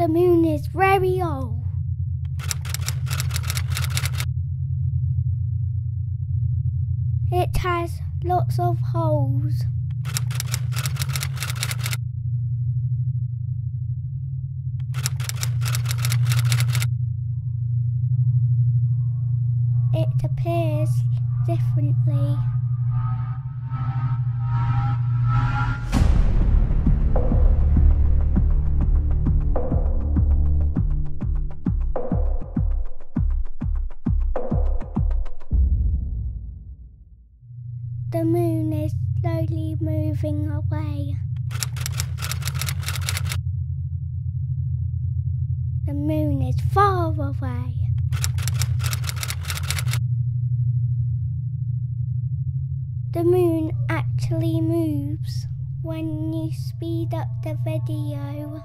The moon is very old. It has lots of holes. It appears differently. The moon is slowly moving away. The moon is far away. The moon actually moves when you speed up the video.